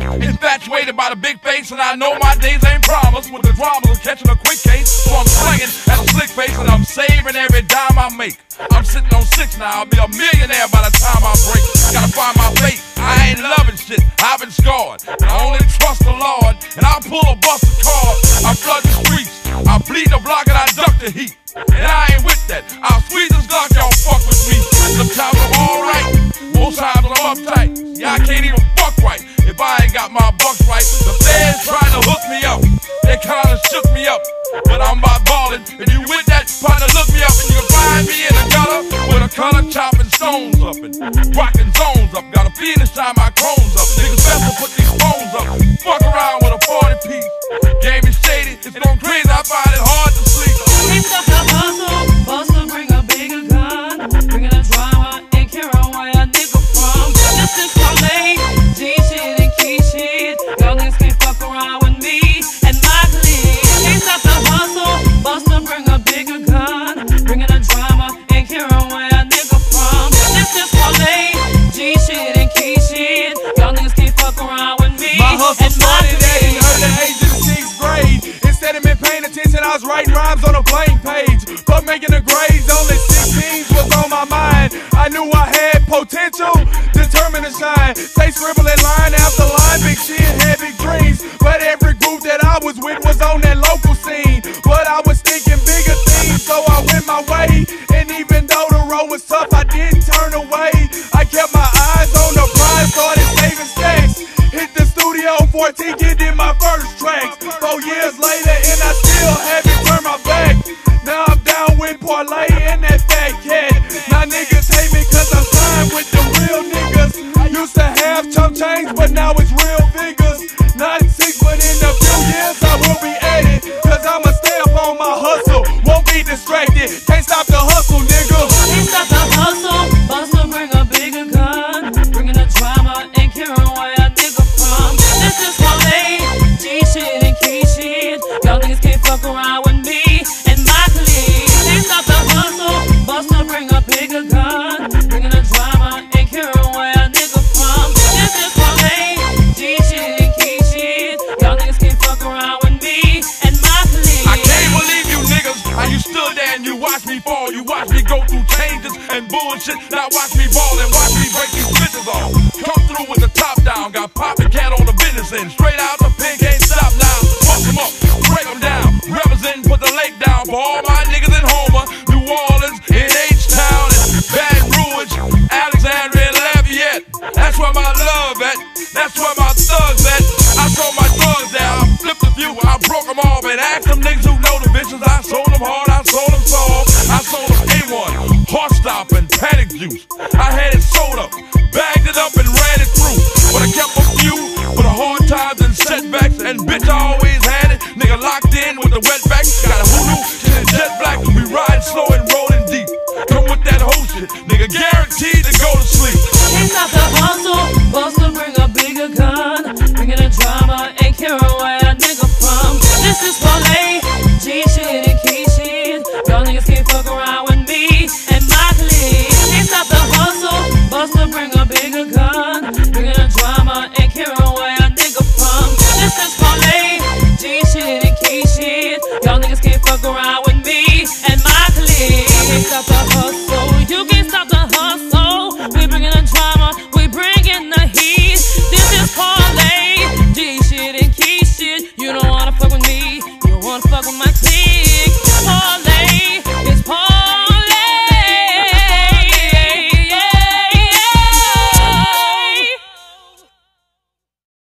Infatuated by the big face, and I know my days ain't promised. With the drama of catching a quick case, so I'm slinging at a slick face, and I'm saving every dime I make. I'm sitting on 6 now, I'll be a millionaire by the time I break. Gotta find my fate, I ain't loving shit, I've been scarred. And I only trust the Lord, and I'll pull a busted card. I flood the streets, I bleed the block, and I duck the heat. And I ain't with that, I'll squeeze this Glock, y'all fuck with me. Sometimes I'm alright, most times I'm uptight. Yeah, I can't even fuck right if I ain't got my bucks right. The feds trying to hook me up, they kinda shook me up, but I'm about ballin'. If you with that, try to look me up, and you can find me in the gutter with a color chopping stones up and rocking zones up. Got a feeling shine my chromes up. Niggas best to put these phones up. Fuck around with a 40 piece. Game is shady, it's going crazy. I find it hard to sleep. It's the hustle, bustle, bring a bigger gun, bringing the drama and care on where a nigga from. This is Parlay, G shit and key shit. Y'all niggas can't fuck around with me and my clique. It's not the hustle, bustle, bring a bigger gun, bringing the drama and care on where a nigga from. This is Parlay, G shit and key shit. Y'all niggas can't fuck around with me. My hustle started at an early age in 6th grade. Instead of me paying attention, I was writing rhymes on a blank page. Fuck making the grades, only 16s was on my mind. I knew I had potential, determined to shine. Stay scribbling line after line, big shit, had big dreams. But every group that I was with was on that local scene. But I was thinking bigger things, so I went my way. And even though the road was tough, I didn't turn away. I kept my eyes on the prize, started saving stacks. Hit the studio 14, get in my first tracks. 4 years later, and I still haven't turned my back. Now I'm down with Parlay and that fat cat. Now niggas hate me cause I'm signed with the real niggas. I used to have chump change, but now it's real figures. Not 6, but in a few years I will be at it. Cause I'ma stay up on my hustle, won't be distracted. Can't stop the hustle, nigga. Can't stop the hustle, bustle, bring a bigger gun, bringing the drama and care on where a nigga from. This is Parlay, G shit and key shit. Y'all niggas can't fuck around with me and my clique. Can't stop the hustle, bustle, bring a bigger gun, bringing the drama and care on where a nigga from. This is Parlay, G shit and key shit. Y'all niggas can't fuck around with me and my clique. I can't believe you niggas, how you stood there and you watched me fall. You watched me go through changes and bullshit. Now watch me ball and watch me break these bitches off. Come through with the top down, got poppin' cat on the business end. Straight out the pen, can't stop now. Bust them up, break them down. Represent, put the lake down for all my niggas in Houma, New Orleans, in H-Town, and Baton Rouge, Alexandria, and Lafayette. That's where my love at, that's where my thugs at. I sold my drugs there, I flipped a few, I broke them off, and asked them niggas who know the bitches. I sold them hard, I sold them soft, I sold them A1, Heart Stop, and Panic Juice. I had it sold up, bagged it up, and ran it through. But I kept a few for the hard times and setbacks, and bitch, I always had it. Nigga locked in with the wetbacks, got a Houma, shit is jet black. We ride slow and rolling deep. Come with that whole shit, nigga, guaranteed to go to sleep. Can't stop the hustle, bustle, bring a bigger gun, bringing the drama and care on where a nigga from. This is Parlay, G shit and key shit. Y'all niggas can't fuck around with me and my clique. Can't stop the hustle, bustle, bring a bigger gun, bringing the drama and care on where a nigga from. This is Parlay, G shit and key shit. Y'all niggas can't fuck around with me and my clique. Can't stop the hustle.